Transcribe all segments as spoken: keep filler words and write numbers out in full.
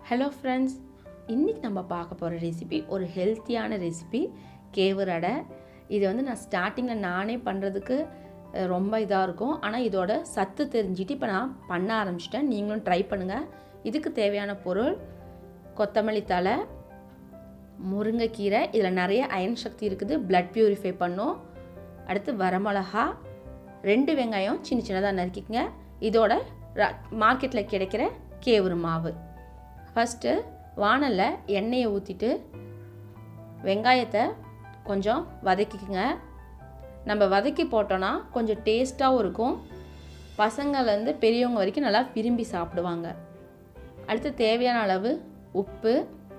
Hello friends, இன்றைக்கி நம்ம பார்க்க போகிற ரெசிபி ஒரு ஹெல்த்தியான ரெசிபி கேவுர் அடை. இது வந்து நான் ஸ்டார்டிங்கில் நானே பண்ணுறதுக்கு ரொம்ப இதாக இருக்கும். ஆனால் இதோட சத்து தெரிஞ்சுட்டு இப்போ நான் பண்ண ஆரம்பிச்சிட்டேன். நீங்களும் ட்ரை பண்ணுங்கள். இதுக்கு தேவையான பொருள் கொத்தமல்லி தழை, முருங்கைக்கீரை, இதில் நிறைய அயன் சக்தி இருக்குது, பிளட் பியூரிஃபை பண்ணும். அடுத்து வரமிளகா, ரெண்டு வெங்காயம் சின்ன சின்னதாக நறுக்கிக்கங்க. இதோட மார்க்கெட்டில் கிடைக்கிற கேவுரு மாவு. ஃபஸ்ட்டு வானலில் எண்ணெயை ஊற்றிட்டு வெங்காயத்தை கொஞ்சம் வதக்கிக்குங்க. நம்ம வதக்கி போட்டோன்னா கொஞ்சம் டேஸ்ட்டாகவும் இருக்கும். பசங்கள்லேருந்து பெரியவங்க வரைக்கும் நல்லா விரும்பி சாப்பிடுவாங்க. அடுத்து தேவையான அளவு உப்பு,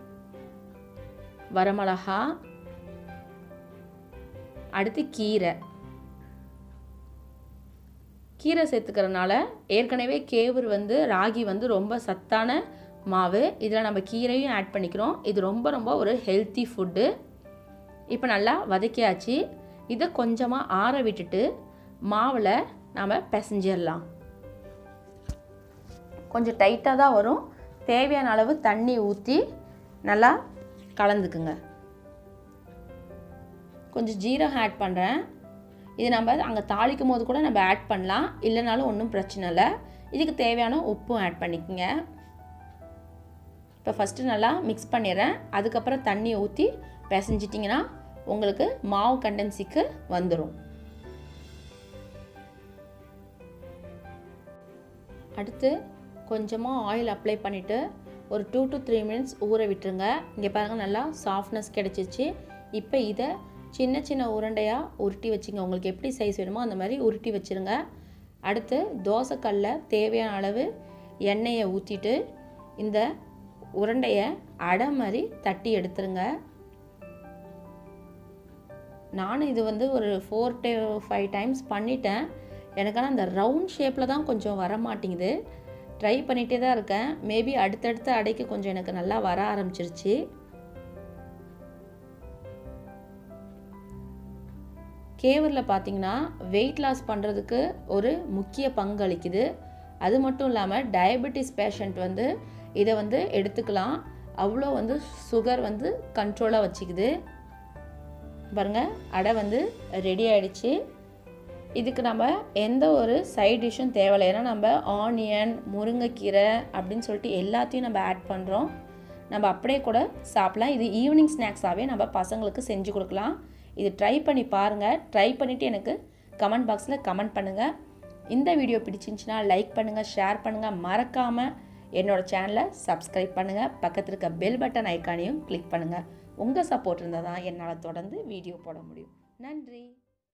வரமிளகா, அடுத்து கீரை. கீரை சேர்த்துக்கிறதுனால ஏற்கனவே கேவுரு வந்து ராகி வந்து ரொம்ப சத்தான மாவு. இதில் நம்ம கீரையும் ஆட் பண்ணிக்கிறோம். இது ரொம்ப ரொம்ப ஒரு ஹெல்த்தி ஃபுட்டு. இப்போ நல்லா வதக்கியாச்சு. இதை கொஞ்சமாக ஆற விட்டுட்டு மாவில் நாம் பிசைஞ்சிடலாம். கொஞ்சம் டைட்டாக தான் வரும். தேவையான அளவு தண்ணி ஊற்றி நல்லா கலந்துக்குங்க. கொஞ்சம் ஜீரகம் ஆட் பண்ணுறேன். இது நம்ம அங்கே தாளிக்கும் போது கூட நம்ம ஆட் பண்ணலாம், இல்லைனாலும் ஒன்றும் பிரச்சனை இல்லை. இதுக்கு தேவையான உப்பும் ஆட் பண்ணிக்கோங்க. இப்போ ஃபஸ்ட்டு நல்லா மிக்ஸ் பண்ணிடுறேன். அதுக்கப்புறம் தண்ணி ஊற்றி பிசைஞ்சிட்டிங்கன்னா உங்களுக்கு மாவு கண்டென்சிக்கு வந்துடும். அடுத்து கொஞ்சமாக ஆயில் அப்ளை பண்ணிவிட்டு ஒரு டூ டு த்ரீ மினிட்ஸ் ஊற விட்டுருங்க. இங்கே பாருங்கள், நல்லா சாஃப்ட்னஸ் கிடச்சிச்சு. இப்போ இதை சின்ன சின்ன உருண்டையாக உருட்டி வச்சுங்க. உங்களுக்கு எப்படி சைஸ் வேணுமோ அந்த மாதிரி உருட்டி வச்சுருங்க. அடுத்து தோசைக்கல்லில் தேவையான அளவு எண்ணெயை ஊற்றிட்டு இந்த உருண்டையை அடை மாதிரி தட்டி எடுத்துருங்க. நானும் இது வந்து ஒரு ஃபோர் டு ஃபைவ் டைம்ஸ் பண்ணிட்டேன். எனக்கான அந்த ரவுண்ட் ஷேப்பில் தான் கொஞ்சம் வர மாட்டேங்குது. ட்ரை பண்ணிகிட்டே தான் இருக்கேன். மேபி அடுத்தடுத்த அடைக்கு கொஞ்சம் எனக்கு நல்லா வர ஆரம்பிச்சிருச்சு. கேவரில் பார்த்திங்கன்னா வெயிட் லாஸ் பண்ணுறதுக்கு ஒரு முக்கிய பங்கு அளிக்குது. அது மட்டும் இல்லாமல் டயபெட்டிஸ் பேஷண்ட் வந்து இதை வந்து எடுத்துக்கலாம். அவ்வளோ வந்து சுகர் வந்து கண்ட்ரோலாக வச்சுக்குது. பாருங்கள், அடை வந்து ரெடி ஆகிடுச்சு. இதுக்கு நம்ம எந்த ஒரு சைட் டிஷ்ஷும் தேவையில்லை. ஏன்னா நம்ம ஆனியன், முருங்கைக்கீரை அப்படின்னு சொல்லிட்டு எல்லாத்தையும் நம்ம ஆட் பண்ணுறோம். நம்ம அப்படியே கூட சாப்பிட்லாம். இது ஈவினிங் ஸ்நாக்ஸாகவே நம்ம பசங்களுக்கு செஞ்சு கொடுக்கலாம். இது ட்ரை பண்ணி பாருங்கள். ட்ரை பண்ணிவிட்டு எனக்கு கமெண்ட் பாக்ஸில் கமெண்ட் பண்ணுங்கள். இந்த வீடியோ பிடிச்சிருந்துச்சுன்னா லைக் பண்ணுங்கள், ஷேர் பண்ணுங்கள். மறக்காமல் என்னோடய சேனலை சப்ஸ்கிரைப் பண்ணுங்கள். பக்கத்தில் இருக்க பெல் பட்டன் ஐக்கானையும் கிளிக் பண்ணுங்கள். உங்கள் சப்போர்ட் இருந்தால் தான் என்னால் தொடர்ந்து வீடியோ போட முடியும். நன்றி.